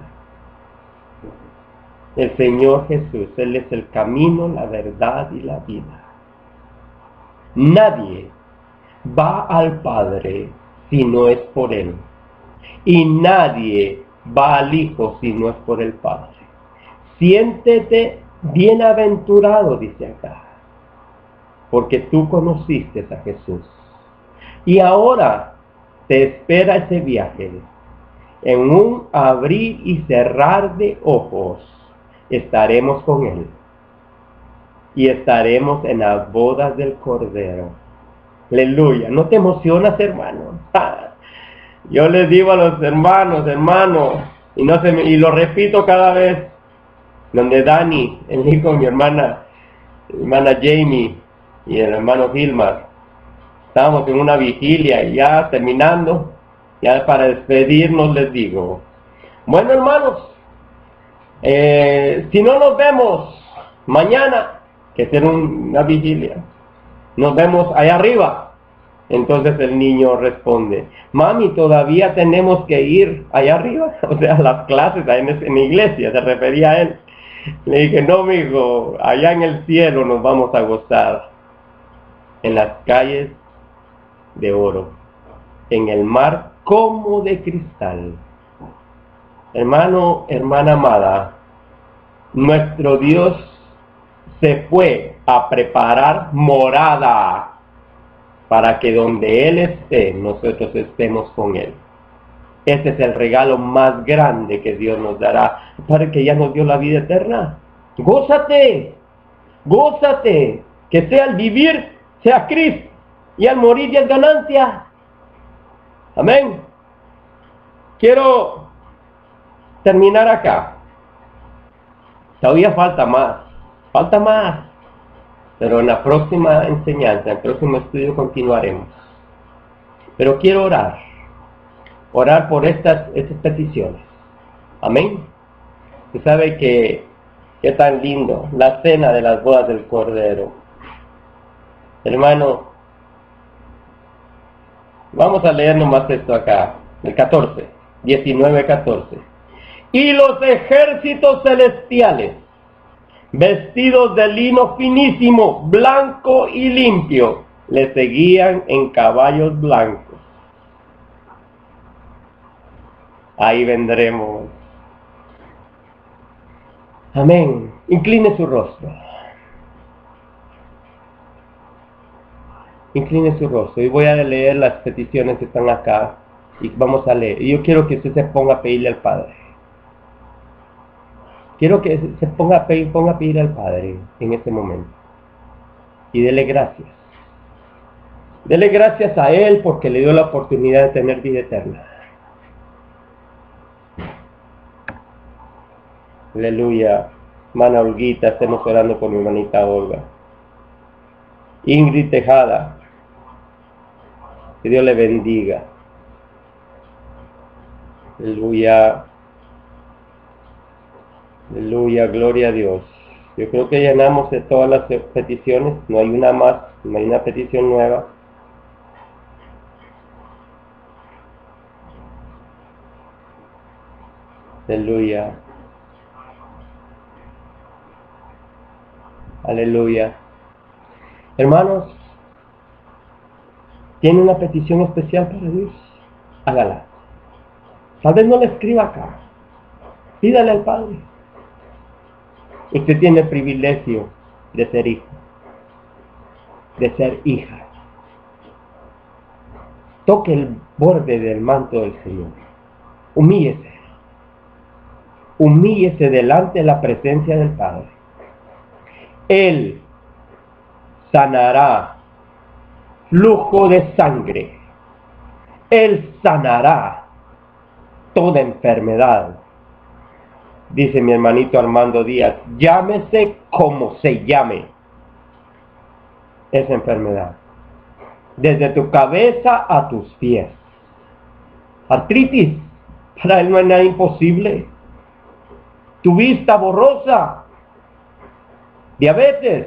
El Señor Jesús, Él es el camino, la verdad y la vida. Nadie va al Padre si no es por Él. Y nadie va al Hijo si no es por el Padre. Siéntete bienaventurado, dice acá, porque tú conociste a Jesús. Y ahora te espera ese viaje. En un abrir y cerrar de ojos estaremos con Él. Y estaremos en las bodas del Cordero. Aleluya. ¿No te emocionas, hermano? Yo les digo a los hermanos, y lo repito cada vez, donde Dani, el hijo de mi hermana Jamie y el hermano Gilmar, estábamos en una vigilia y ya terminando, ya para despedirnos les digo, bueno, hermanos, si no nos vemos mañana, que será una vigilia, nos vemos allá arriba. Entonces el niño responde, mami, todavía tenemos que ir allá arriba, o sea, las clases en la iglesia, se refería a él. Le dije, no, mijo, allá en el cielo nos vamos a gozar, en las calles de oro, en el mar como de cristal. Hermano, hermana amada, nuestro Dios se fue a preparar morada para que donde Él esté, nosotros estemos con Él. Ese es el regalo más grande que Dios nos dará, para que ya nos dio la vida eterna. Gózate, gózate, que sea el vivir, sea Cristo, y al morir ya es ganancia. Amén. Quiero terminar acá. Todavía falta más. Pero en la próxima enseñanza, en el próximo estudio continuaremos. Pero quiero orar por estas peticiones. Amén. Usted sabe que tan lindo, la cena de las bodas del Cordero. Hermano, vamos a leer nomás esto acá, el 14, 19-14. Y los ejércitos celestiales, vestidos de lino finísimo, blanco y limpio, le seguían en caballos blancos. Ahí vendremos. Amén. Incline su rostro. Incline su rostro. Y voy a leer las peticiones que están acá. Y vamos a leer. Y yo quiero que usted se ponga a pedirle al Padre. Quiero que se ponga a pedir al Padre en este momento. Y dele gracias. Dele gracias a Él porque le dio la oportunidad de tener vida eterna. Aleluya. Hermana Olguita, estemos orando por mi hermanita Olga. Ingrid Tejada. Que Dios le bendiga. Aleluya. Aleluya, gloria a Dios. Yo creo que llenamos de todas las peticiones. No hay una más, no hay una petición nueva. Aleluya. Aleluya. Hermanos, ¿tiene una petición especial para Dios? Hágala. Tal vez no la escriba acá. Pídale al Padre. Usted tiene el privilegio de ser hijo, de ser hija. Toque el borde del manto del Señor. Humíllese. Humíllese delante de la presencia del Padre. Él sanará flujo de sangre. Él sanará toda enfermedad. Dice mi hermanito Armando Díaz, llámese como se llame esa enfermedad. Desde tu cabeza a tus pies. Artritis, para Él no hay nada imposible. Tu vista borrosa. Diabetes.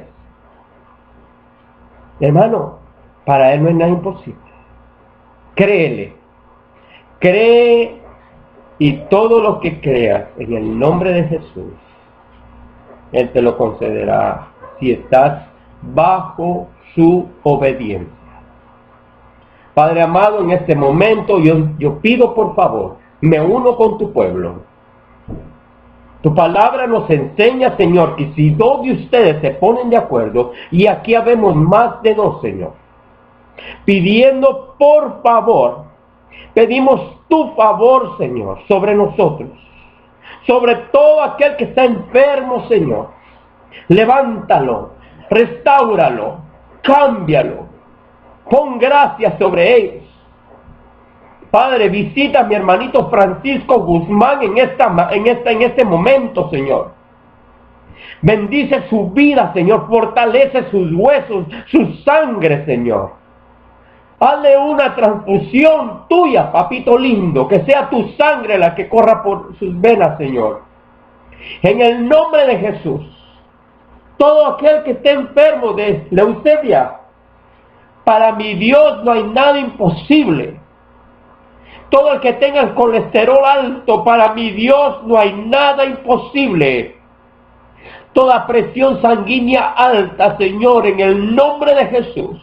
Hermano, para Él no hay nada imposible. Créele. Cree y todo lo que creas en el nombre de Jesús, Él te lo concederá si estás bajo su obediencia. Padre amado, en este momento yo pido por favor, me uno con tu pueblo. Tu palabra nos enseña, Señor, que si dos de ustedes se ponen de acuerdo, y aquí habemos más de dos, Señor, pidiendo por favor, pedimos tu favor, Señor, sobre nosotros, sobre todo aquel que está enfermo, Señor. Levántalo, restáuralo, cámbialo, pon gracia sobre ellos. Padre, visita a mi hermanito Francisco Guzmán en este momento, Señor. Bendice su vida, Señor. Fortalece sus huesos, su sangre, Señor. Hazle una transfusión tuya, papito lindo. Que sea tu sangre la que corra por sus venas, Señor. En el nombre de Jesús. Todo aquel que esté enfermo de leucemia, para mi Dios no hay nada imposible. Todo el que tenga el colesterol alto, para mi Dios no hay nada imposible. Toda presión sanguínea alta, Señor, en el nombre de Jesús.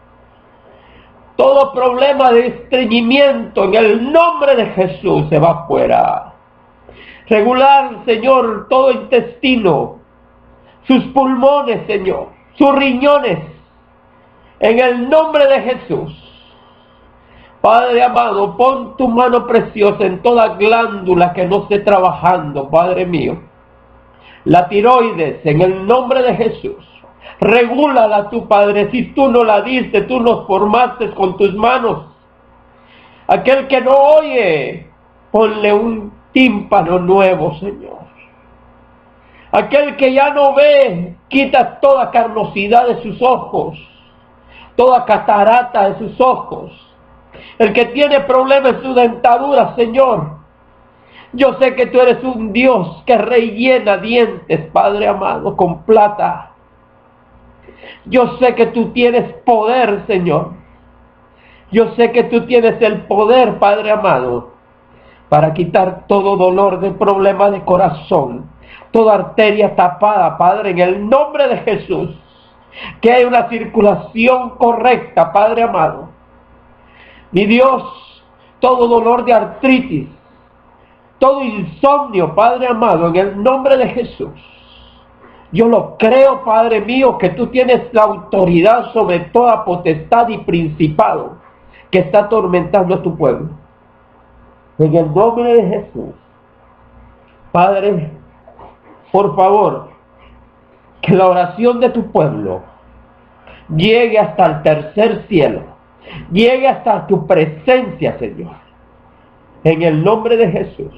Todo problema de estreñimiento, en el nombre de Jesús, se va fuera. Regular, Señor, todo intestino, sus pulmones, Señor, sus riñones, en el nombre de Jesús. Padre amado, pon tu mano preciosa en toda glándula que no esté trabajando, Padre mío. La tiroides, en el nombre de Jesús. Regúlala tu Padre, si tú no la diste, tú nos formaste con tus manos. Aquel que no oye, ponle un tímpano nuevo, Señor. Aquel que ya no ve, quita toda carnosidad de sus ojos, toda catarata de sus ojos. El que tiene problemas en su dentadura, Señor, yo sé que tú eres un Dios que rellena dientes, Padre amado, con plata. Yo sé que tú tienes poder, Señor. Yo sé que tú tienes el poder, Padre amado, para quitar todo dolor de problema de corazón, toda arteria tapada, Padre, en el nombre de Jesús. Que haya una circulación correcta, Padre amado. Mi Dios, todo dolor de artritis, todo insomnio, Padre amado, en el nombre de Jesús. Yo lo creo, Padre mío, que tú tienes la autoridad sobre toda potestad y principado que está atormentando a tu pueblo. En el nombre de Jesús. Padre, por favor, que la oración de tu pueblo llegue hasta el tercer cielo. Llegue hasta tu presencia, Señor. En el nombre de Jesús.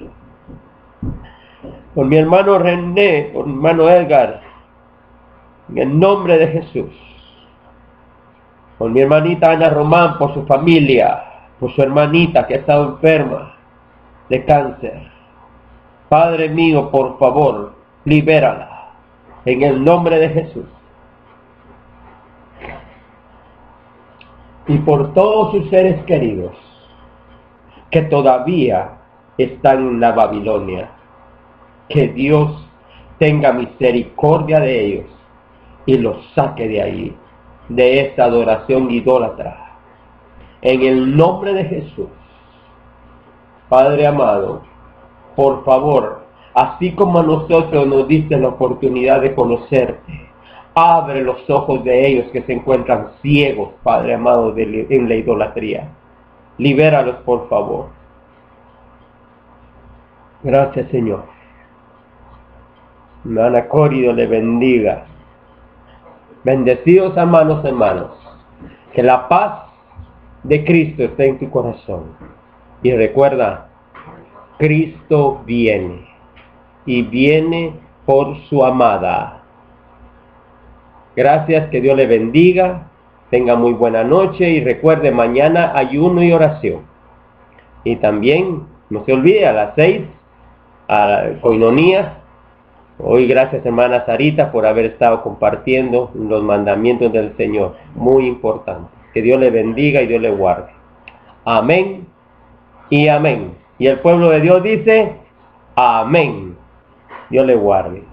Por mi hermano René, por mi hermano Edgar. En el nombre de Jesús. Por mi hermanita Ana Román, por su familia. Por su hermanita que ha estado enferma de cáncer. Padre mío, por favor, libérala. En el nombre de Jesús. Y por todos sus seres queridos que todavía están en la Babilonia, que Dios tenga misericordia de ellos y los saque de ahí, de esta adoración idólatra. En el nombre de Jesús. Padre amado, por favor, así como a nosotros nos diste la oportunidad de conocerte, abre los ojos de ellos que se encuentran ciegos, Padre amado, en la idolatría. Libéralos, por favor. Gracias, Señor. Hermana Córido le bendiga. Bendecidos hermanos, hermanos. Que la paz de Cristo esté en tu corazón. Y recuerda, Cristo viene. Y viene por su amada. Gracias, que Dios le bendiga, tenga muy buena noche y recuerde, mañana ayuno y oración. Y también, no se olvide, a las 6, a Coinonía. Hoy gracias, hermana Sarita, por haber estado compartiendo los mandamientos del Señor. Muy importante. Que Dios le bendiga y Dios le guarde. Amén y amén. Y el pueblo de Dios dice, amén. Dios le guarde.